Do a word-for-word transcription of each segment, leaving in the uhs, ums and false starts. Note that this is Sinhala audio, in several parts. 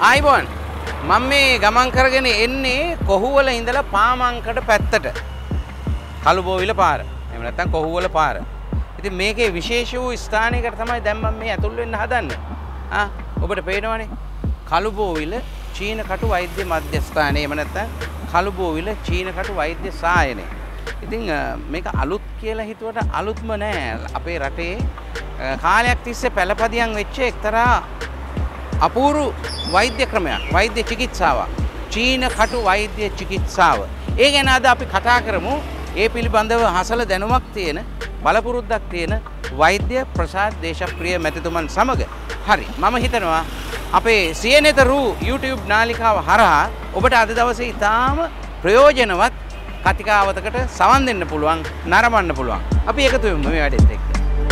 ආයිබෝන් මම මේ ගමන් කරගෙන එන්නේ කොහුවල ඉඳලා පාමංකඩ පැත්තට. කළුබෝවිල පාර. එහෙම නැත්නම් කොහුවල පාර. ඉතින් මේකේ විශේෂ වූ ස්ථානයකට තමයි දැන් මම මේ ඇතුල් වෙන්න හදන්නේ. ආ ඔබට පේනවනේ. කළුබෝවිල චීන කටු වෛද්‍ය මධ්‍යස්ථානය. එහෙම නැත්නම් කළුබෝවිල චීන කටු වෛද්‍ය සායනය. ඉතින් මේක අලුත් කියලා හිතුවට අලුත්ම නෑ. අපේ රටේ කාලයක් තිස්සේ පළපදියම් වෙච්ච එක්තරා අපූර්ව වෛද්‍ය ක්‍රමයක්, වෛද්‍ය චිකිත්සාවක්. චීන කටු වෛද්‍ය චිකිත්සාව. ඒ ගැන අද අපි කතා කරමු. ඒ පිළිබඳව හසල දැනුමක් තියෙන, බලපුරුද්දක් තියෙන වෛද්‍ය ප්‍රසාද් දේශප්‍රිය මැතිතුමන් සමග. හරි. මම හිතනවා අපේ සියනෙත රූ YouTube නාලිකාව හරහා ඔබට අද දවසේ ඉතාම ප්‍රයෝජනවත් කතිකාවතකට සවන් දෙන්න පුළුවන්, නරඹන්න පුළුවන්. අපි එකතු වෙමු මේ වැඩේත් එක්ක.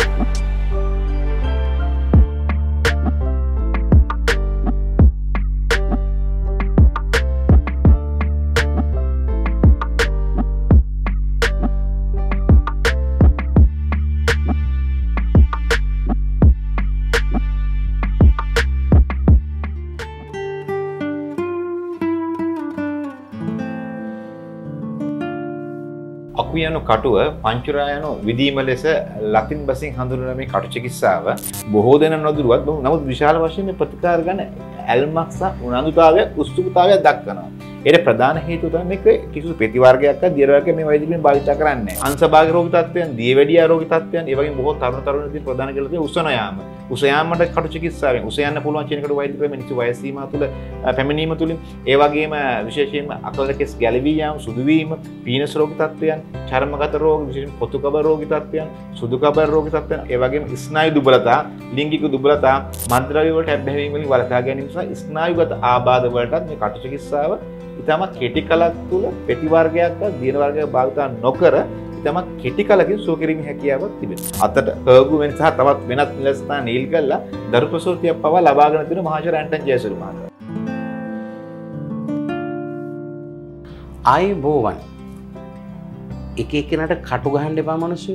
අකුයන කටුව පංචුරායන විදීම ලෙස ලතින් බසින් හඳුන්වන මේ කටු චිකිත්සාව බොහෝ දෙනා නොදුරුවත් නමුත් විශාල වශයෙන් මේ ප්‍රතිකාර ගන්න ඇල්මක් සහ උනන්දුතාවයක් උත්සුකතාවයක් දක්වනවා. ඒකට ප්‍රධාන හේතුව තමයි මේක කිසිදු ප්‍රති වර්ගයක් අත් දියර වර්ගයක් මේ වෛද්‍යකෙන් භාවිත කරන්නේ. අංශභාග රෝග තත්ත්වයන්, දියවැඩියා රෝග තත්ත්වයන්, ඒ වගේම බොහෝ තරුණ තරුණීන් ප්‍රධාන කියලා තියෙන උසන යාම. උස යාමට කටු චිකිත්සාවෙන් උස යන්න පුළුවන් චීන කටු වෛද්‍ය ක්‍රම නිසි වයස සීමා තුළ පැමිණීම තුළින් ඒ වගේම විශේෂයෙන්ම අකල කෙස් ගැලවී යාම, සුදු වීම, පීනස් රෝග තත්ත්වයන්, චර්මගත රෝග, විශේෂයෙන් පොතුකබර රෝග තත්ත්වයන්, සුදුකබර රෝග තත්ත්වයන්, ඒ වගේම ස්නායු දුබලතා, ලිංගික දුබලතා, මත්ද්‍රව්‍ය වලට ඇබ්බැහිවීම වලින් වළකා ගැනීම සහ ස්නායුගත ආබාධ වලටත් මේ කටු චිකිත්සාව ඉතාමත් කෙටි කලක් තුළ ප්‍රති වර්ගයක් දින වර්ගයක් භාවිත නොකර ඉතාමත් කෙටි කලකින් සුව කිරීමේ හැකියාවක් තිබෙනවා. අතට හර්බු වෙන සහ තවත් වෙනත් නිලස්ථාන නීල් කරලා දරු ප්‍රසූතියක් පවා ලබාගෙන තියෙන මහාචාර්ය ඇන්ටන් ජයසූරිය මහතා. ආයිබෝවන් එක එක්කෙනාට කටු ගහන්න එපා මිනිස්සු.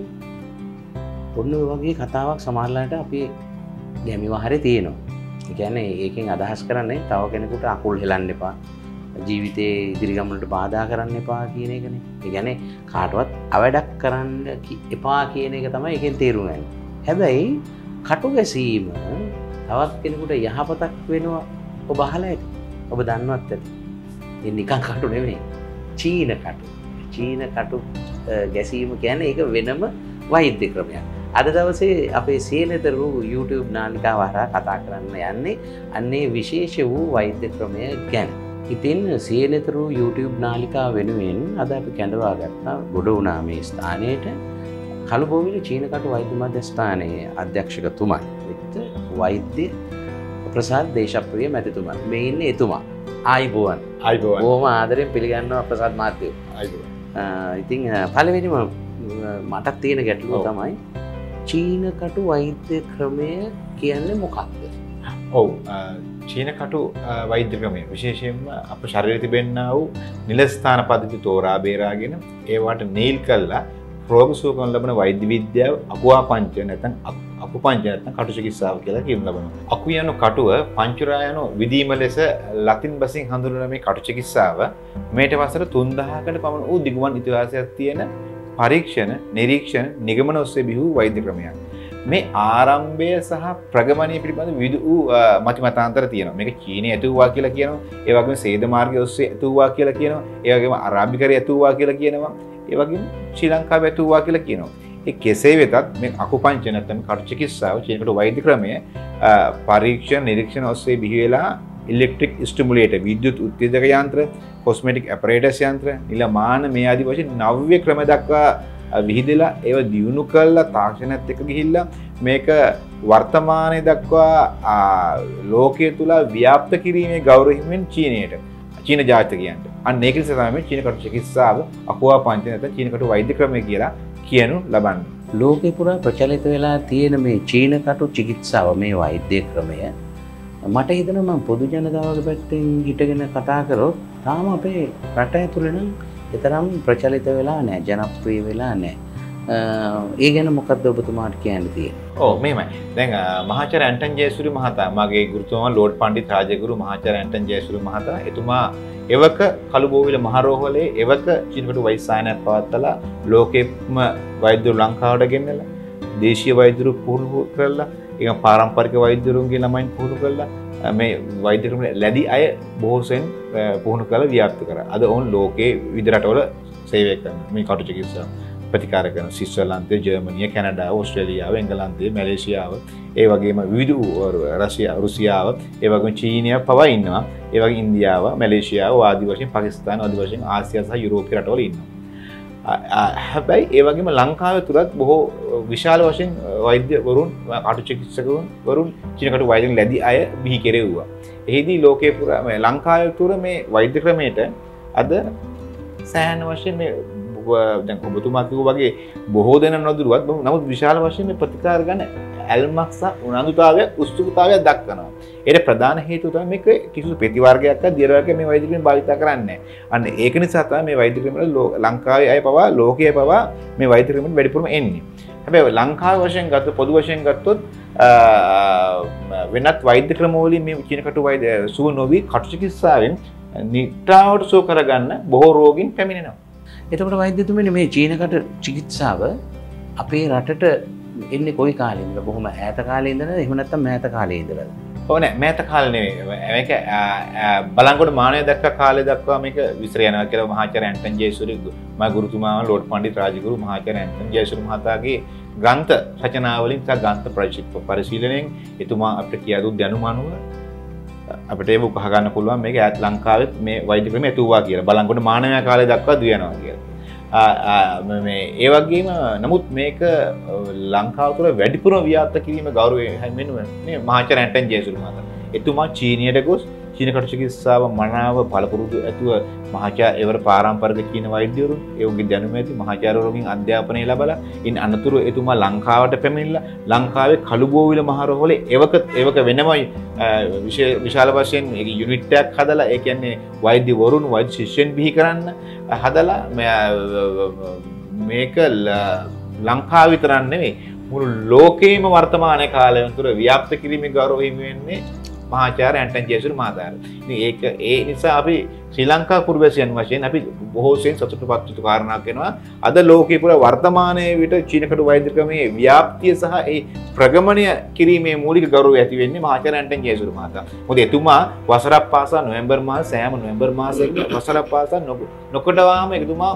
ඔන්න ඔය වගේ කතාවක් සමහරලාට අපි ගැමි වහරේ තියෙනවා. ඒ කියන්නේ ඒකෙන් අදහස් කරන්නේ තව කෙනෙකුට අකුල් හෙලන්න එපා. ජීවිතේ ඉදිරි ගමනට බාධා කරන්න එපා කියන එකනේ. ඒ කියන්නේ කාටවත් අවඩක් කරන්න එපා කියන එක තමයි ඒකෙන් තේරුම් ගන්න. හැබැයි කටු ගැසීම තවත් කෙනෙකුට යහපතක් වෙනවා ඔබ අහලා ඇති. ඔබ දන්නවත් ඇති. ඒ නිකන් කටු නෙමෙයි. චීන කටු. චීන කටු ගැසීම කියන්නේ ඒක වෙනම වෛද්‍ය ක්‍රමයක්. අද දවසේ අපේ සියනෙත රූ YouTube නාලිකාව හරහා කතා කරන්න යන්නේ අන්නේ විශේෂ වූ වෛද්‍ය ක්‍රමය ගැන. ඉතින් සියනෙත රූ YouTube නාලිකාව වෙනුවෙන් අද අපි කැඳවා ගත්තා ගොඩ වුණා මේ ස්ථානයේට කළුබෝවිල චීන කටු වෛද්‍ය මධ්‍යස්ථානයේ අධ්‍යක්ෂකතුමන් විත් වෛද්‍ය ප්‍රසාද් දේශප්‍රිය මැතිතුමන්. මේ ඉන්නේ එතුමා. ආයිබෝවන්. ආයිබෝවන්. බොහොම ආදරෙන් පිළිගන්නවා ප්‍රසාද් මහත්තයෝ. ආයිබෝවන්. ඉතින් පළවෙනිම මට තියෙන ගැටලුව තමයි චීන කටු වෛද්‍ය ක්‍රමය කියන්නේ මොකක්ද? ඔව් චීන කටු වෛද්‍ය ක්‍රමය විශේෂයෙන්ම අප ශරීරයේ තිබෙනා වූ නිලස්ථාන පද්ධති තෝරා බේරාගෙන ඒවට නීල් කළා රෝග සුව කරන ලබන වෛද්‍ය විද්‍යාව අකුවාපංච නැත්නම් අකුපංච නැත්නම් කටු චිකිත්සාව කියලා කියනු ලබනවා. අකුයන කටුව පංචුරායන විදීම ලෙස ලතින් බසින් හඳුන්වන මේ කටු චිකිත්සාව මේට වසර තුන් දහසකට පමණ වූ දිගුවන් ඉතිහාසයක් තියෙන පරීක්ෂණ, නිරීක්ෂණ, නිගමන ඔස්සේ බිහි වෛද්‍ය ක්‍රමයක්. මේ ආරම්භය සහ ප්‍රගමනය පිළිබඳ විවිධ වූ මති මතාන්තර තියෙනවා. මේක චීනයේ ඇතුවා කියලා කියනවා. ඒ වගේම සේද මාර්ගය ඔස්සේ ඇතුවා කියලා කියනවා. ඒ වගේම අරාබිකරය ඇතුවා කියලා කියනවා. ඒ වගේම ශ්‍රී ලංකාවේ ඇතුවා කියලා කියනවා. ඒ කෙසේ වෙතත් මේ අකුපංච නැත්නම් කටු චිකිත්සාව චීනකට වෛද්‍ය ක්‍රමය පරීක්ෂණ නිරීක්ෂණ ඔස්සේ බිහි වෙලා ඉලෙක්ට්‍රික් ස්ටිමුලේටර් විද්‍යුත් උත්තේජක යන්ත්‍ර, කොස්මෙටික් ඇපරේටස් යන්ත්‍ර, නිලමාන මේ ආදී වශයෙන් නව්‍ය ක්‍රම දක්වා විහිදෙලා ඒව දියුණු කරලා තාක්ෂණයත් එක්ක ගිහිල්ලා මේක වර්තමානයේ දක්වා ලෝකයේ තුල ව්‍යාප්ත කිරීමේ ගෞරව හිමින් චීනයට චීන ජාතිකයන්ට අන්න ඒක නිසා තමයි චීන කටු චිකිත්සාව අකුවාපංච නැත්නම් චීන කටු වෛද්‍ය ක්‍රමය කියලා කියනු ලබන්නේ. ලෝකේ පුරා ප්‍රචලිත වෙලා තියෙන මේ චීන කටු චිකිත්සාව මේ වෛද්‍ය ක්‍රමය මට හිතෙනවා මම පොදු ජනතාවගේ පැත්තෙන් හිටගෙන කතා කරොත් තාම අපේ රට ඇතුළේ නම් ඒතරම් ප්‍රචලිත වෙලා නැහැ, ජනප්‍රිය වෙලා නැහැ. ඒ ගැන මොකක්ද ඔබතුමාට කියන්න තියෙන්නේ? ඔව් මෙහෙමයි. දැන් මහාචාර්ය ඇන්ටන් ජයසූරිය මහතා මගේ ගුරුතුමා ලෝඩ් පණ්ඩිත් රාජගුරු මහාචාර්ය ඇන්ටන් ජයසූරිය මහතා එතුමා එවක කළුබෝවිල මහරෝහලේ එවක චීනකට වෛද්‍යසායනයක් පවත්වලා ලෝකෙම වෛද්‍යවරු ලංකාවට ගෙන්නලා දේශීය වෛද්‍යවරු පුහුණු කරලා ඒක පාරම්පරික වෛද්‍යවරුන්ගේ ළමයින් පුහුණු කරලා මේ වෛද්‍ය ක්‍රම ලැබි අය බොහෝසෙන් පුහුණු කරලා ව්‍යාප්ත කරා. අද ඔවුන් ලෝකයේ විවිධ රටවල සේවය කරනවා. මේ කටු චිකිත්සාව ප්‍රතිකාර කරන ස්විට්සර්ලන්තය, ජර්මනිය, කැනඩාව, ඕස්ට්‍රේලියාව, එංගලන්තය, මැලේසියාව, ඒ වගේම විවිධ රෂ්‍යාව, රුසියාව, ඒ වගේම චීනය පවා ඉන්නවා. ඒ වගේ ඉන්දියාව, මැලේසියාව, ආදි වශයෙන් පාකිස්තාන, ආදි වශයෙන් ආසියා සහ යුරෝපීය රටවල ඉන්නවා. හැබැයි ඒ වගේම ලංකාවේ තුලත් බොහෝ විශාල වශයෙන් වෛද්‍යවරුන් කටු චිකිත්සකවරුන් වරුන් චීනකට වෛද්‍යන් ලැබි අය බිහි කෙරෙව්වා. එහිදී ලෝකේ පුරා මේ ලංකාවේ තුර මේ වෛද්‍ය ක්‍රමයට අද සෑහෙන වශයෙන් මේ දැන් ඔබතුමා කිව්වා වගේ බොහෝ දෙනා නොදුරුවත් නමුත් විශාල වශයෙන් මේ ප්‍රතිකාර ගන්න ඇල්මක් සහ උනන්දුතාවය උත්සුකතාවය දක්වනවා. ඒකට ප්‍රධාන හේතුව තමයි මේක කිසිදු ප්‍රති වර්ගයක් අ දියර වර්ගයක් මේ වෛද්‍ය ක්‍රම භාවිත කරන්නේ. අන්න ඒක නිසා තමයි මේ වෛද්‍ය ක්‍රම වල ලංකාවේ අය පවා ලෝකයේ පවා මේ වෛද්‍ය ක්‍රම වල වැඩිපුරම එන්නේ. හැබැයි ලංකාවේ වශයෙන් ගත්තොත් පොදු වශයෙන් ගත්තොත් වෙනත් වෛද්‍ය ක්‍රම වලින් මේ චීනකට වෛද්‍ය සුව නොවි කටු චිකිත්සාවෙන් නිට්ටාවට සුව කරගන්න බොහෝ රෝගීන් පැමිණෙනවා. එතකොට වෛද්‍යතුමනි මේ චීනකට චිකිත්සාව අපේ රටට එන්නේ කොයි කාලේ ඉඳලා? බොහොම ඈත කාලේ ඉඳලා එහෙම නැත්නම් මෑත කාලේ ඉඳලාද? ඔව් නෑ මෑත කාලේ නෙවෙයි. මේක බලංගොඩ මානය දක්වා කාලේ දක්වා මේක විස්තර යනවා කියලා මහාචාර්ය ඇන්ටන් ජයසූරිය මා ගුරුතුමා ලෝඩ් පණ්ඩිත් රාජගුරු මහාචාර්ය ඇන්ටන් ජයසූරිය මහතාගේ ග්‍රන්ථ රචනාවලින් සහ ග්‍රන්ථ පරිශීලනයෙන් එතුමා අපිට කියා දුක් දැනුම අනුව අපිට ඒක උකහා ගන්න පුළුවන් මේක ඈත ලංකාවෙත් මේ වෛද්‍ය ක්‍රමය ඇතුවා කියලා. බලංගොඩ මානව කාලේ දක්වා දුවනවා කියලා. මේ ඒ වගේම නමුත් මේක ලංකාව තුළ වැඩිපුර ව්‍යාප්ත කිරීම ගෞරවයෙන් වෙනුවෙන් මේ මහාචාර්ය ඇන්ටන් ජයසූරිය මහතා. එතුමා චීනියට ගොස් චීන කටු චිකිත්සාව මනාව පළපුරුදු ඇතුව මහාචාර්ය එවර පාරම්පරික චීන වෛද්‍යවරුන් ඒ උන්ගේ දැනුම ඇති මහාචාර්යවරුන්ගෙන් අධ්‍යාපනය ලැබලා ඉන් අනතුරු එතුමා ලංකාවට පැමිණිලා ලංකාවේ කළුබෝවිල මහරෝහලේ එවක එවක වෙනමයි විශාල වශයෙන් යුනිට් එකක් හදලා ඒ කියන්නේ වෛද්‍යවරුන් වෛද්‍ය ශිෂ්‍යයන් බිහි කරන්න හදලා මේක ලංකාව විතරක් නෙවෙයි මුළු ලෝකෙම වර්තමාන කාලය තුළ ව්‍යාප්ත කිරීමේ ගෞරව හිමි වෙන්නේ මහාචාර්ය ඇන්ටන් ජයසූරිය මහතාට. ඉතින් ඒක ඒ නිසා අපි ශ්‍රී ලංකා පුරවැසියන් වශයෙන් අපි බොහෝ සෙයින් සතුටුපත් යුතු කාරණාවක් වෙනවා. අද ලෝකේ පුරා වර්තමානයේ විට චීනකට වෛද්‍ය ක්‍රමයේ ව්‍යාප්තිය සහ ඒ ප්‍රගමණය කිරීමේ මූලික ගෞරවය ඇති වෙන්නේ මහාචාර්ය ඇන්ටන් ජයසූරිය මහතා. මොකද එතුමා වසරක් පාසා නොවැම්බර් මාස සෑම නොවැම්බර් මාසයක වසරක් පාසා නොකොටවාම එතුමා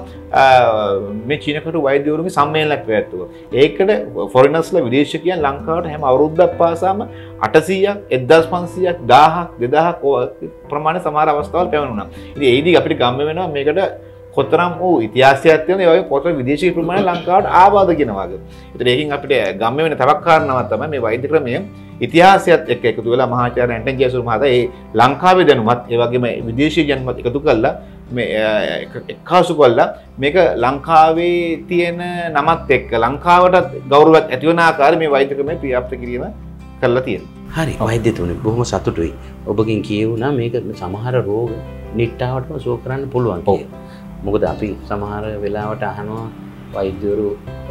මේ චීනකට වෛද්‍යවරුන්ගේ සම්මේලනයක් පැවැත්වුවා. ඒකට ෆොරිනර්ස්ලා විදේශිකයන් ලංකාවට හැම අවුරුද්දක් පාසාම අටසීයක් එක්දාස් පන්සීයක් දහයක් දෙදහයක් ප්‍රමාණය සමහර අවස්ථාවල පැවැණුණා. ඉතින් ඒදී අපිට ගම්ම වෙනවා මේකට කොතරම් වූ ඉතිහාසයක් තියෙන ඒ වගේ කොතර විදේශීය ප්‍රමාණය ලංකාවට ආවාද කියන වගේ. ඒතර ඒකෙන් අපිට ගම්ම වෙන තවක් කාරණාවක් තමයි මේ වෛද්‍ය ක්‍රමය ඉතිහාසයත් එක්ක එකතු වෙලා මහාචාර්ය ඇන්ටන් ජයසූරිය මහතා ඒ ලංකාවේ දැනුමත් ඒ වගේම විදේශීය දැනුමත් එකතු කරලා මේ එක්කාසු කළා මේක ලංකාවේ තියෙන නමත් එක්ක ලංකාවටත් ගෞරවයක් ඇති වෙන ආකාරය මේ වෛද්‍ය ක්‍රමය ප්‍ර්‍යාප්ත කිරීම කරලා තියෙනවා. හරි වෛද්‍යතුමනි බොහොම සතුටුයි. ඔබගෙන් කියුණා මේක සමහර රෝග නිට්ටාවටම සුව කරන්න පුළුවන් කියලා. මොකද අපි සමහර වෙලාවට අහනවා වෛද්‍යවරු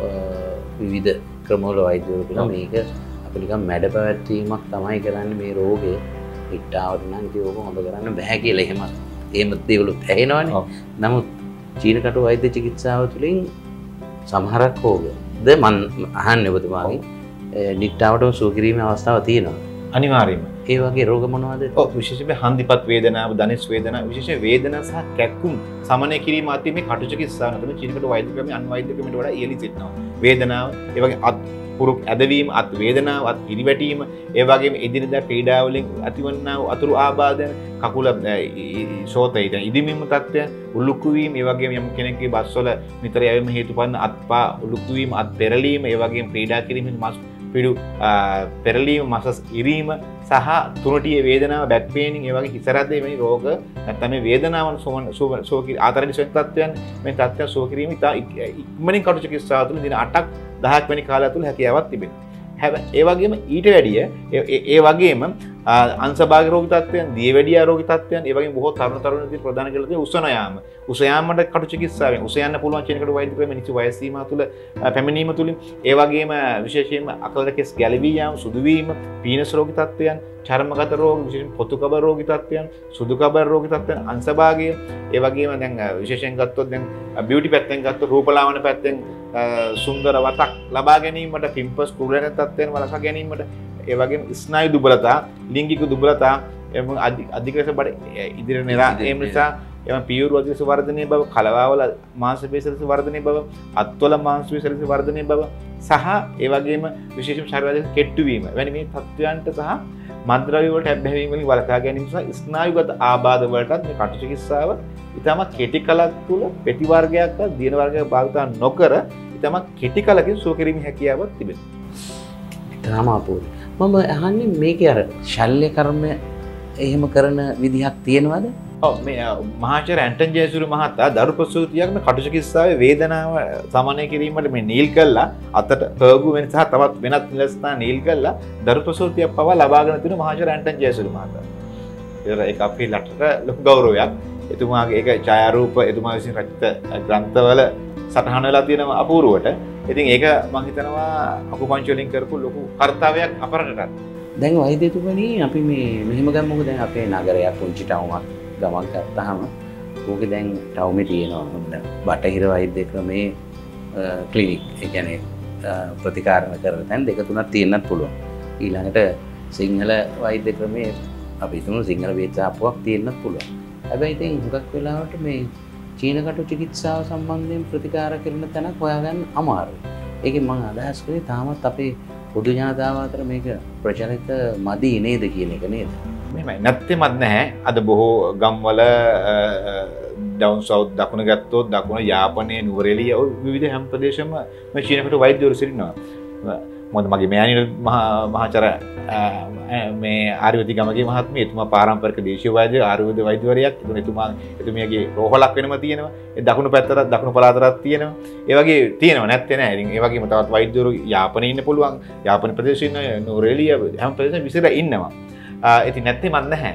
විවිධ ක්‍රමවල වෛද්‍යවරු කියලා මේක අපි නිකන් මැඩ පැවැත්වීමක් තමයි කරන්නේ මේ රෝගේ නිට්ටාවට නම් ඒක හොඳ කරන්න බෑ කියලා එහෙම එහෙම දේවලුත් ඇහෙනවනේ. නමුත් චීන කටු වෛද්‍ය චිකිත්සාව තුළින් සමහරක් රෝග ද මම අහන්නේ ඔබතුමාගෙන් නිට්ටාවටම සුව කිරීමේ අවස්ථාව තියෙනවා. අනිවාර්යයෙන්ම. ඒ වගේ රෝග මොනවද? ඔව් විශේෂයෙන්ම හන්දිපත් වේදනාව, ධනිස් වේදනාව, විශේෂ වේදනා සහ කැක්කුම් සමනය කිරීම අතර මේ කටු චිකිත්සාව නතර චීනකට වෛද්‍ය ක්‍රමයේ අන්වෛද්‍ය ක්‍රමයට වඩා ඉහළින් සිටිනවා. වේදනාව, ඒ වගේ අත් පුරුක් ඇදවීම, අත් වේදනාව, අත් පිරිවැටීම, ඒ වගේම එදිනෙදා ක්‍රීඩා වලින් ඇතිවන්නා වූ අතුරු ආබාධන, කකුල ශෝතයිද ඉදිමින්ම තත්ත්වයන්, උලුක්කු වීම, ඒ වගේම යම් කෙනෙක්ගේ බස්වල නිතර යැවීම හේතුපන්න අත්පා උලුක්කු වීම, අත් පෙරලීම, ඒ වගේම ක්‍රීඩා කිරීමෙන් මස් පිඩු පෙරලීම මසස් ඉරීම සහ තුනටිය වේදනාව බැක් පේනින් ඒ වගේ හිස රැද්ද එවැනි රෝග නැත්නම් මේ වේදනාවන් සෝම සෝ ආතරණි සෙන් තත්ත්වයන් මේ තත්ත්වයන් සෝ කිරීම ඉතා ඉක්මනින් කටු චිකිත්සාව තුළ දින අටක් දහයක් වැනි කාලය තුළ හැකියාවක් තිබෙනවා. හැබැයි ඒ වගේම ඊට වැඩිය ඒ වගේම අංශභාග රෝගී තත්ත්වයන්, දියවැඩියා රෝගී තත්ත්වයන්, ඒ වගේම බොහෝ තරුණ තරුණියන් ප්‍රධාන කියලා තියෙන උසන යාම. උස යාමට කටු චිකිත්සාවෙන් උස යන්න පුළුවන් චීනකට වෛද්‍ය ක්‍රම නිසි වයස් සීමා තුළ පැමිණීම තුලින් ඒ වගේම විශේෂයෙන්ම අකල කෙස් ගැලවී යාම, සුදු වීම, පීනස් රෝගී තත්ත්වයන්, චර්මගත රෝග, විශේෂයෙන් පොතු කබර රෝගී තත්ත්වයන්, සුදු කබර රෝගී තත්ත්වයන්, අංශභාගය, ඒ වගේම දැන් විශේෂයෙන් ගත්තොත් දැන් බියුටි පැත්තෙන් ගත්තොත් රූපලාවන්‍ය පැත්තෙන් සුන්දර වතක් ලබා ගැනීමට, පිම්පස් කුරුලන තත්ත්වයන් වළක්වා ගැනීමට, ඒ වගේම ස්නායු දුබලතා, ලිංගික දුබලතා, එම අධික ලෙස බඩ ඉදිරියට නෙලා ඒ නිසා එම පියුරු අධික වර්ධනයේ බව, කලවාවල මාංශ පේශි ලෙස වර්ධනයේ බව, අත්වල මාංශ පේශි ලෙස වර්ධනයේ බව සහ ඒ වගේම විශේෂම ශරීරයේ කෙට්ටු වීම වැනි මේ තත්ත්වයන්ට සහ මත්ද්‍රව්‍ය වලට ඇබ්බැහිවීම වලින් වළක්වා ගැනීම සහ ස්නායුගත ආබාධ වලටත් මේ කටු චිකිත්සාව ඉතාමත් කෙටි කලක් තුළ පෙති වර්ගයක් හා දින වර්ගයක් භාවිත නොකර ඉතාමත් කෙටි කලකින් සුව කිරීමේ හැකියාවක් තිබෙනවා. ඊටම අපූර්වයි. මම අහන්නේ මේකේ අර ශල්‍ය කර්මය එහෙම කරන විදිහක් තියෙනවද? ඔව් මේ මහාචාර්ය ඇන්ටන් ජයසූරිය මහතා දරු ප්‍රසූතියක් මේ කටු චිකිත්සාවේ වේදනාව සමනය කිරීමට මේ නීල් කළා අතට හර්ගු වෙන සහ තවත් වෙනත් නිලස්ථාන නීල් කළා දරු ප්‍රසූතියක් පවා ලබාගෙන තියෙන මහාචාර්ය ඇන්ටන් ජයසූරිය මහතා. ඒක අපේ රටට ලොකු ගෞරවයක්. එතුමාගේ ඒක ඡායාරූප එතුමා විසින් රචිත ග්‍රන්ථවල සටහන් වෙලා තියෙනවා අපූර්වට. ඉතින් ඒක මම හිතනවා අකුපංච වලින් කරපු ලොකු කාර්යයක් අපරටට. දැන් වෛද්‍යතුමනි අපි මේ මෙහෙම ගමුකෝ දැන් අපේ නගරයක් පුංචි ටවුමක් ගමක් ගත්තාම ඕකේ දැන් ටවුමේ තියෙනවා බටහිර වෛද්‍ය ක්‍රමේ ක්ලිනික් ඒ කියන්නේ ප්‍රතිකාරණ කරන තැන් දෙක තුනක් තියෙන්නත් පුළුවන්. ඊළඟට සිංහල වෛද්‍ය ක්‍රමේ අපි හිතමු සිංහල වේදසාපුවක් තියෙන්නත් පුළුවන්. හැබැයි ඉතින් හුඟක් වෙලාවට මේ චීන කටු චිකිත්සාව සම්බන්ධයෙන් ප්‍රතිකාර කරන තැනක් හොයාගන්න අමාරුයි. ඒකෙන් මම අදහස් කරේ තාමත් අපේ පොදු ජනතාව අතර මේක ප්‍රචලිත මදි නේද කියන එක නේද? මෙහෙමයි නැත්තේමත් නැහැ. අද බොහෝ ගම්වල ඩවුන් සවුත් දකුණ ගත්තොත් දකුණ යාපනයේ නුවරඑළිය විවිධ හැම ප්‍රදේශෙම මේ චීන කටු වෛද්‍යවරු සිටිනවා. මොකද මගේ මෙයාණි මහාචාර්ය මේ ආයුර්වේදික ගමගේ මහත්මිය එතුමා පාරම්පරික දේශීය වෛද්‍ය ආයුර්වේද වෛද්‍යවරියක්. එතුම එතුමා එතුමියගේ රෝහලක් වෙනම තියෙනවා. ඒ දකුණු පැත්තට දකුණු පළාතටත් තියෙනවා. ඒ වගේ තියෙනවා නැත්තේ නෑ. ඉතින් ඒ වගේම තවත් වෛද්‍යවරු යාපනයේ ඉන්න පුළුවන්. යාපන ප්‍රදේශයේ ඉන්න නුවරඑළිය හැම ප්‍රදේශෙම විසිරලා ඉන්නවා. ඉතින් නැත්තේමත් නැහැ.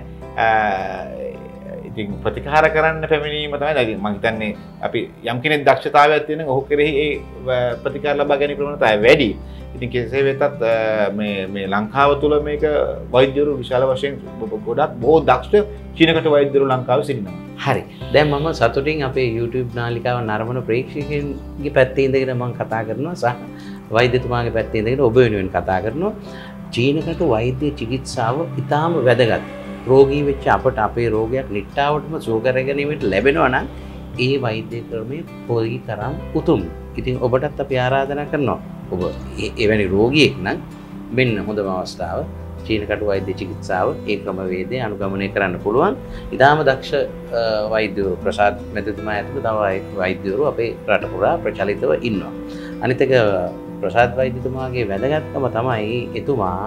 ඉතින් ප්‍රතිකාර කරන්න පැමිණීම තමයි. ඉතින් මම හිතන්නේ අපි යම් කෙනෙක් දක්ෂතාවයක් තියෙනවා ඔහු කෙරෙහි ඒ ප්‍රතිකාර ලබා ගැනීම ප්‍රවණතාවය වැඩි. ඉතින් කෙසේ වෙතත් මේ මේ ලංකාව තුළ මේක වෛද්‍යවරු විශාල වශයෙන් ගොඩක් බොහෝ දක්ෂ චීනකට වෛද්‍යවරු ලංකාවේ සිටිනවා. හරි. දැන් මම සතුටින් අපේ YouTube නාලිකාව නරඹන ප්‍රේක්ෂකයන්ගේ පැත්තේ ඉඳගෙන මම කතා කරනවා සහ වෛද්‍යතුමාගේ පැත්තේ ඉඳගෙන ඔබ වෙනුවෙන් කතා කරනවා. චීනකට වෛද්‍ය චිකිත්සාව ඉතාම වැදගත්. රෝගී වෙච්ච අපට අපේ රෝගයක් නිට්ටාවටම සුව කර ගැනීමට ලැබෙනවා නම් ඒ වෛද්‍ය ක්‍රමය කොයි තරම් උතුම්. ඉතින් ඔබටත් අපි ආරාධනා කරනවා. ඔබ එවැනි රෝගියෙක් නම් මෙන්න හොඳම අවස්ථාව චීන කටු වෛද්‍ය චිකිත්සාව ඒ ක්‍රමවේදය අනුගමනය කරන්න පුළුවන්. ඉතාම දක්ෂ වෛද්‍යවරු ප්‍රසාද් මැතිතුමා ඇතුළු තව වෛද්‍යවරු අපේ රට පුරා ප්‍රචලිතව ඉන්නවා. අනිත් එක ප්‍රසාද් වෛද්‍යතුමාගේ වැදගත්කම තමයි එතුමා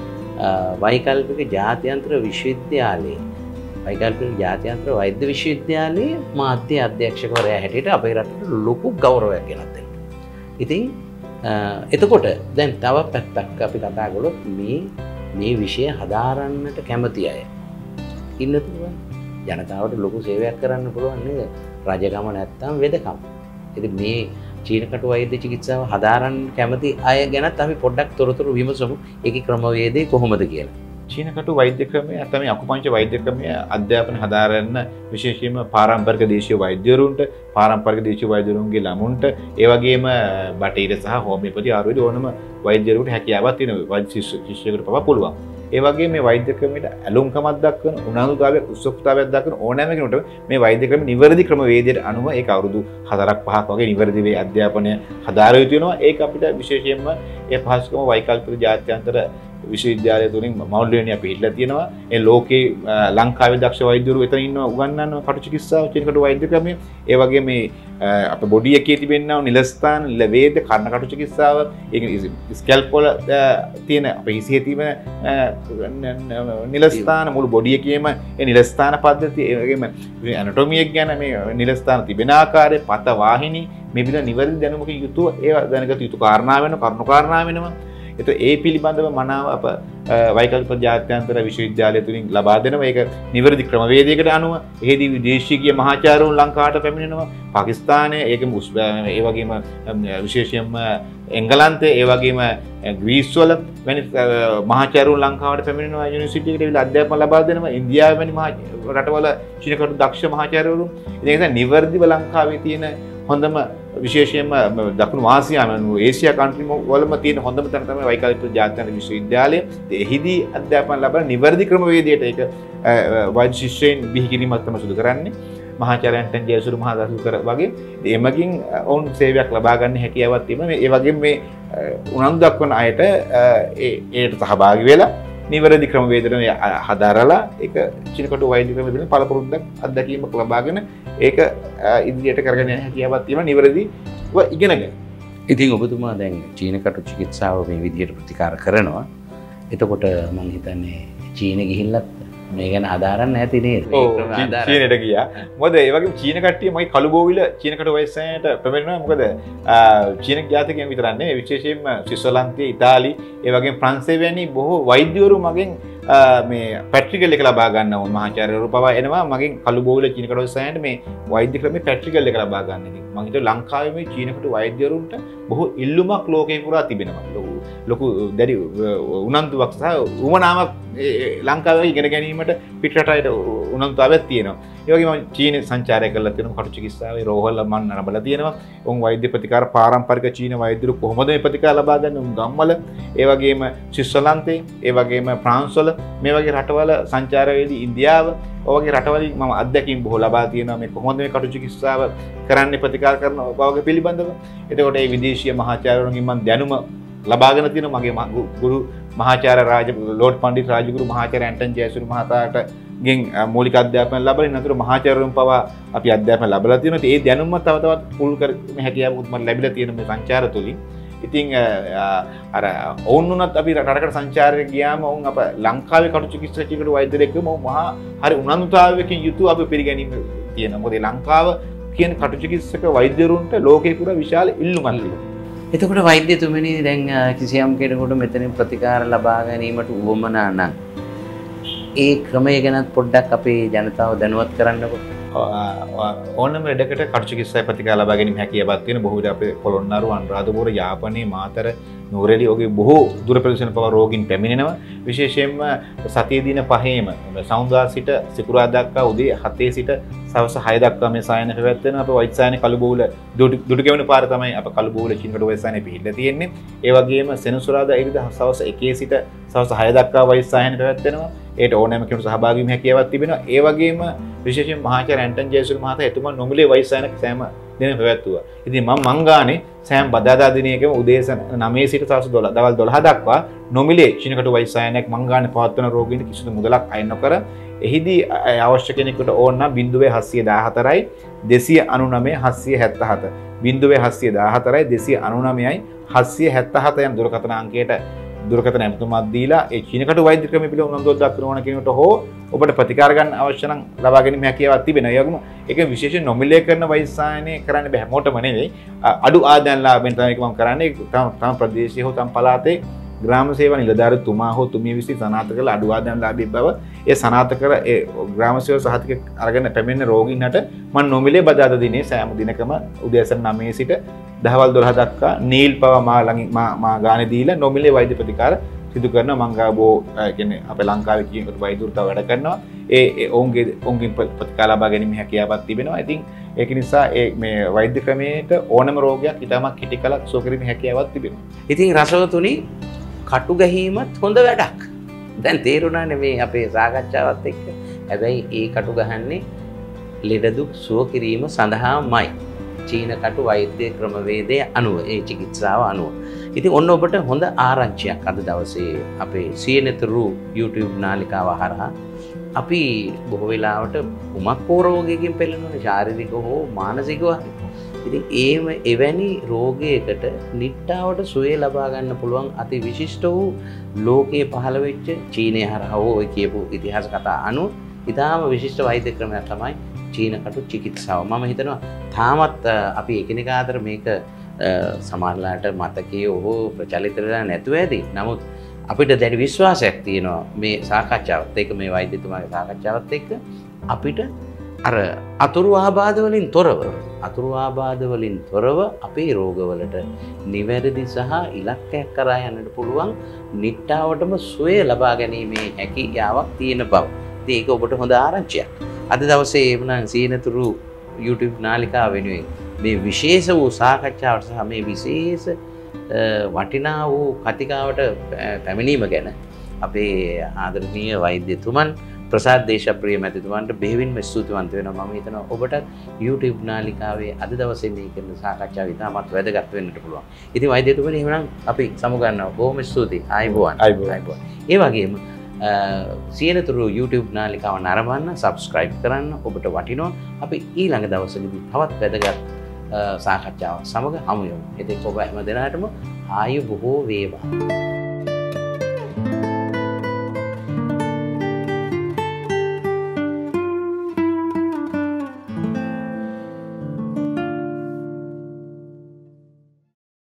වෛකල්පික ජාත්‍යන්තර විශ්වවිද්‍යාලයේ වෛකල්පික ජාත්‍යන්තර වෛද්‍ය විශ්වවිද්‍යාලයේ මාධ්‍ය අධ්‍යක්ෂකවරයා හැටියට අපේ රටට ලොකු ගෞරවයක් ගෙනත් දෙනවා. ඉතින් එතකොට දැන් තව පැත්තක් අපි කතා කළොත් මේ මේ විෂය හදාරන්නට කැමති අය ඉන්න පුළුවන්. ජනතාවට ලොකු සේවයක් කරන්න පුළුවන් නේද? රජකම නැත්තම් වෙදකම. ඉතින් මේ චීන කටු වෛද්‍ය චිකිත්සාව හදාරන්න කැමති අය ගැනත් අපි පොඩ්ඩක් තොරතුරු විමසමු. ඒකේ ක්‍රමවේදය කොහොමද කියලා. චීන කටු වෛද්‍ය ක්‍රමය තමයි අකුපංච වෛද්‍ය ක්‍රමය අධ්‍යාපන හදාරන්න විශේෂයෙන්ම පාරම්පරික දේශීය වෛද්‍යවරුන්ට පාරම්පරික දේශීය වෛද්‍යවරුන්ගේ ළමුන්ට ඒ වගේම බටහිර සහ හෝමියෝපති ආයුර්වේද ඕනම වෛද්‍යවරුන්ට හැකියාවක් තියෙනවා. වෛද්‍ය ශිෂ්‍යයෙකුට පවා පුළුවන්. ඒ වගේ මේ වෛද්‍ය ක්‍රමයට ඇලුම්කමක් දක්වන උනන්දුතාවයක් උත්සුකතාවයක් දක්වන ඕනෑම කෙනෙකුට මේ වෛද්‍ය ක්‍රම නිවැරදි ක්‍රමවේදයට අනුව ඒක අවුරුදු හතරක් පහක් වගේ නිවැරදි වේ අධ්‍යාපනය හදාර යුතු වෙනවා. ඒක අපිට විශේෂයෙන්ම ඒ පහසුකම වෛකල්පික ජාත්‍යන්තර විශ්වවිද්‍යාලය තුලින් මෞල්‍යණිය අපි හිටලා තියෙනවා. ඒ ලෝකේ ලංකාවේ දක්ෂ වෛද්‍යවරු එතන ඉන්නවා උගන්වනවා කටු චිකිත්සාව චීන කටු වෛද්‍ය ක්‍රමය. ඒ වගේ මේ අපේ බොඩි එකේ තිබෙනා නිලස්ථාන, නිලවේද, කර්ණ කටු චිකිත්සාව, ඒක ස්කැල්ප් වල තියෙන අපේ හිසේ තිබෙන නිලස්ථාන මුළු බොඩි එකේම ඒ නිලස්ථාන පද්ධතිය, ඒ වගේම ඇනටොමි එක ගැන මේ නිලස්ථාන තිබෙන ආකාරය, පත වාහිනී මේ පිළිබඳ නිවැරදි දැනුමකින් යුතුව ඒවා දැනගත යුතු කාරණා වෙනවා, කරුණු කාරණා වෙනවා. ඒතකොට ඒ පිළිබඳව මනාව අප වෛකල්ප ජාත්‍යන්තර විශ්වවිද්‍යාලය තුලින් ලබා දෙනවා. ඒක නිවැරදි ක්‍රමවේදයකට අනුව එහිදී විදේශීය මහාචාර්යවරුන් ලංකාවට පැමිණෙනවා. පාකිස්තානයේ ඒකම ඒ වගේම විශේෂයෙන්ම එංගලන්තයේ ඒ වගේම ග්‍රීස් වල වැනි මහාචාර්යවරුන් ලංකාවට පැමිණෙනවා. යුනිවර්සිටි එකට විලා අධ්‍යාපන ලබා දෙනවා. ඉන්දියාවේ වැනි මහා රටවල චීනකට දක්ෂ මහාචාර්යවරුන්. ඒ නිසා නිවැරදිව ලංකාවේ තියෙන හොඳම විශේෂයෙන්ම දකුණු ආසියානු ඒසියා කන්ට්‍රි වලම තියෙන හොඳම තැන තමයි වෛකල්ප ජාත්‍යන්තර විශ්වවිද්‍යාලය. එහිදී අධ්‍යාපන ලබන නිවැරදි ක්‍රමවේදයට ඒක වෛද්‍ය ශිෂ්‍යයන් බිහි කිරීමක් තමයි සිදු කරන්නේ. මහාචාර්යයන්ටන් ජයසුරු මහදාසු කර වගේ එමගින් ඔවුන් සේවයක් ලබා ගන්න හැකියාවක් තිබෙනවා. ඒ වගේම මේ උනන්දු දක්වන අයට ඒ ඒට සහභාගී වෙලා නිවැරදි ක්‍රමවේදන හදාරලා ඒක චීනකට වෛද්‍ය ක්‍රම පිළිබඳ පළපුරුද්දක් අත්දැකීමක් ලබාගෙන ඒක ඉදිරියට කරගෙන යන හැකියාවක් තියෙනවා නිවැරදිව ඉගෙනගෙන. ඉතින් ඔබතුමා දැන් චීනකට චිකිත්සාව මේ විදිහට ප්‍රතිකාර කරනවා. එතකොට මම හිතන්නේ චීනෙ ගිහිල්ලත් මේ ගැන හදාරන්න ඇති නේද? චීනෙට ගියා. මොකද ඒ වගේම චීන කට්ටිය මගේ කළුබෝවිල චීනකට වයසට පැමිණෙනවා. මොකද චීන ජාතිකයන් විතරක් නෙවෙයි විශේෂයෙන්ම ස්විට්සර්ලන්තයේ ඉතාලි ඒ වගේම ප්‍රංශය වැනි බොහෝ වෛද්‍යවරු මගෙන් මේ පැට්‍රිකල් එක ලබා ගන්න ඕන මහාචාර්යවරු පවා එනවා මගෙන් කළුබෝවිල චීනකට වයසට මේ වෛද්‍ය ක්‍රමේ පැට්‍රිකල් එක ලබා ගන්න. ඉතින් මම හිතුවා ලංකාවේ මේ චීනකට වෛද්‍යවරුන්ට බොහෝ ඉල්ලුමක් ලෝකේ පුරා තිබෙනවා. ලොකු දැඩි උනන්දුවක් සහ උවමනාවක් ලංකාවේ ඉගෙන ගැනීමට පිටරටට උනන්දුතාවයක් තියෙනවා. ඒ වගේම චීන සංචාරය කරලා තියෙනවා කටු චිකිත්සාවේ රෝහල මන් නරඹලා තියෙනවා. උන් වෛද්‍ය ප්‍රතිකාර පාරම්පරික චීන වෛද්‍යරු කොහොමද මේ ප්‍රතිකාර ලබා ගන්න උන් ගම්වල ඒ වගේම ස්විට්සර්ලන්තේ ඒ වගේම ප්‍රාන්ස්වල මේ වගේ රටවල සංචාරයේදී ඉන්දියාව ඔය වගේ රටවලින් මම අත්දැකීම් බොහෝ ලබා තියෙනවා මේ කොහොමද මේ කටු චිකිත්සාව කරන්නේ ප්‍රතිකාර කරන වගේ පිළිබඳව. එතකොට මේ විදේශීය මහාචාර්යවරුන්ගෙන් මම දැනුම ලබාගෙන තියෙනවා. මගේ ගුරු මහාචාර්ය රාජ ලෝඩ් පණ්ඩිත රාජගුරු මහාචාර්ය ඇන්ටන් ජයසුරු මහතාට ගෙන් මූලික අධ්‍යාපනය ලැබලා ඉන්නතර මහාචාර්යවරුන් පවා අපි අධ්‍යාපනය ලැබලා තියෙනවා. ඒ දැනුම තව තවත් පුල් කර හැකියාවක් මට ලැබිලා තියෙන මේ සංචාර තුලින්. ඉතින් අර ඔවුන් උනත් අපි රටකට සංචාරය ගියාම ඔවුන් අප ලංකාවේ කටු චිකිත්සකයෙකුට වෛද්‍යවරයෙක්ව මහා හරි උනන්දුතාවයකින් යුතුව අපි පිළිගැනීම තියෙනවා. මොකද ලංකාව කියන කටු චිකිත්සක වෛද්‍යවරුන්ට ලෝකේ පුරා විශාල ඉල්ලුමක් තිබෙනවා. එතකොට වෛද්‍යතුමනි දැන් කිසියම් කෙනෙකුට මෙතනින් ප්‍රතිකාර ලබා ගැනීමට උවමනා නම් ඒ ක්‍රමය ගැන පොඩ්ඩක් අපේ ජනතාව දැනුවත් කරන්නකො. ඕනම ලෙඩකට කටු චිකිත්සාවේ ප්‍රතිකාර ලබා ගැනීම හැකියාවක් තියෙන බොහෝ විට අපේ පොළොන්නරුව අනුරාධපුර යාපනයේ මාතර නුවරඑළිය වගේ බොහෝ දුර ප්‍රදේශන පවා රෝගීන් පැමිණෙනවා. විශේෂයෙන්ම සතිය දින පහේම සවුන්දා සිට සිකුරාදා දක්වා උදේ හතේ සිට සවස් හය දක්වා මේ සායන පැවැත්වෙනවා. අපේ වෛද්‍ය සායන කළුබෝවිල දුටුගැමුණු පාර තමයි අපේ කළුබෝවිල චීනකට වෛද්‍ය සායනේ පිහිටලා තියෙන්නේ. ඒ වගේම සෙනසුරාදා ඉරිදා සවස් එකේ සිට සවස් හය දක්වා වෛද්‍ය සායන පැවැත්වෙනවා. ඒට ඕනෑම කෙනෙකුට සහභාගී වීම හැකියාවක් තිබෙනවා. ඒ වගේම විශේෂයෙන් මහාචාර්ය ඇන්ටන් ජයසුරු මහතා එතුමා නොමිලේ වෛද්‍ය සායන සෑම දිනෙම පැවැත්වුවා. ඉතින් මම මං ගානේ සෑම බදාදා දිනයකම උදේ නවය සිට සවස් දොළහ දවල් දොළහ දක්වා නොමිලේ චීනකට වෛද්‍ය සායනයක් මං ගානේ පවත්වන රෝගීන්ට කිසිදු මුදලක් අය නොකර එහිදී අවශ්‍ය කෙනෙකුට ඕන නම් ज़ीरो सात एक चार යි දෙසිය අනූනවය හත්සිය හැත්තෑ හත ज़ीरो सात एक चार යි දෙසිය අනූනවයයි හත්සිය හැත්තෑ හත යන දුරකථන අංකයට දුරකථන ඇමතුමක් දීලා ඒ චීනකට වෛද්‍ය ක්‍රම පිළිබඳව උනන්දුවක් දක්වන ඕන කෙනෙකුට හෝ ඔබට ප්‍රතිකාර ගන්න අවශ්‍ය නම් ලබා ගැනීම හැකියාවක් තිබෙනවා. ඒ වගේම ඒක විශේෂයෙන් නොමිලේ කරන වෛද්‍ය සායනය කරන්න බෑ හැමෝටම නෙවෙයි. අඩු ආදායම් ලාභෙන් තමයි මම කරන්නේ. තම ප්‍රදේශයේ හෝ තම පළාතේ ග්‍රාම සේවා නිලධාරීතුමා හෝ තුමිය විසින් සනාථ කළ අඩු ආදායම් ලාභී බව ඒ සනාථ කර ඒ ග්‍රාම සේවා සහතික අරගෙන පැමිණෙන රෝගීන්ට මම නොමිලේ බදාදා දිනේ සෑම දිනකම උදෑසන නවය සිට දහවල් දොළහ දක්වා නීල් පව මා ළඟින් මා මා ගානේ දීලා නොමිලේ වෛද්‍ය ප්‍රතිකාර සිදු කරනවා. මං ගාවෝ කියන්නේ අපේ ලංකාවේ කියන වෛද්‍යවරු තව වැඩ කරනවා. ඒ ඔවුන්ගේ ඔවුන්ගේ ප්‍රතිකාර ලබා ගැනීම හැකියාවක් තිබෙනවා. ඉතින් ඒක නිසා ඒ මේ වෛද්‍ය ක්‍රමයට ඕනම රෝගයක් ඊටමක් කිටි කලක් සුව කිරීමේ හැකියාවක් තිබෙනවා. ඉතින් රසවතුනි කටු ගැහිමත් හොඳ වැඩක්. දැන් තේරුණානේ මේ අපේ සාකච්ඡාවත් එක්ක. හැබැයි ඒ කටු ගහන්නේ ලෙඩ දුක් සුව කිරීම සඳහාමයි. චීන කටු වෛද්‍ය ක්‍රමවේදය අනුව ඒ චිකිත්සාව අනුව. ඉතින් ඔන්න ඔබට හොඳ ආරංචියක් අද දවසේ අපේ සියනතුරු YouTube නාලිකාව හරහා අපි බොහෝ වෙලාවට උමක් රෝගයකින් පෙළෙන ශාරීරික හෝ මානසිකව ඉතින් ඒම එවැනි රෝගයකට නිට්ටාවට සුවය ලබා ගන්න පුළුවන් අති විශිෂ්ට වූ ලෝකයේ පහළ වෙච්ච චීනය හරහා ඔය කියපු ඉතිහාස කතා අනුව ඉතාම විශිෂ්ට වෛද්‍ය ක්‍රමයක් තමයි චීන කටු චිකිත්සාව. මම හිතනවා තාමත් අපි එකිනෙකා අතර මේක සමහරලාට මතකයේ ඔහු ප්‍රචලිත වෙලා නැතුව ඇති. නමුත් අපිට දැඩි විශ්වාසයක් තියෙනවා මේ සාකච්ඡාවත් එක්ක මේ වෛද්‍යතුමාගේ සාකච්ඡාවත් එක්ක අපිට අර අතුරු ආබාධ වලින් තොරව අතුරු ආබාධ වලින් තොරව අපේ රෝගවලට නිවැරදි සහ ඉලක්කයක් කරා යන්නට පුළුවන් නිට්ටාවටම සුවය ලබා ගැනීමේ හැකියාවක් තියෙන බව. ඉතින් ඒක ඔබට හොඳ ආරංචියක්. අද දවසේ එමුනම් සීනතුරු YouTube නාලිකාව වෙනුවෙන් මේ විශේෂ වූ සාකච්ඡාවට සහ මේ විශේෂ වටිනා වූ කතිකාවට පැමිණීම ගැන අපේ ආදරණීය වෛද්‍යතුමන් ප්‍රසාද් දේශප්‍රිය මැතිතුමන්ට බෙහෙවින්ම ස්තුතිවන්ත වෙනවා. මම හිතනවා ඔබටත් YouTube නාලිකාවේ අද දවසේ මේ කරන සාකච්ඡාව ඉතාමත් වැදගත් වෙන්නට පුළුවන්. ඉතින් වෛද්‍යතුමනි එහෙනම් අපි සමුගන්නවා. බොහොම ස්තුතියි. ආයුබෝවන්. ආයුබෝවන්. ඒ වගේම සීනතුරු YouTube නාලිකාව නරඹන්න, subscribe කරන්න ඔබට වටිනවා. අපි ඊළඟ දවසේදී තවත් වැදගත් සාකච්ඡාවක් සමග හමු යමු. ඉතින් ඔබ හැම දිනකටම ආයු බොහෝ වේවා.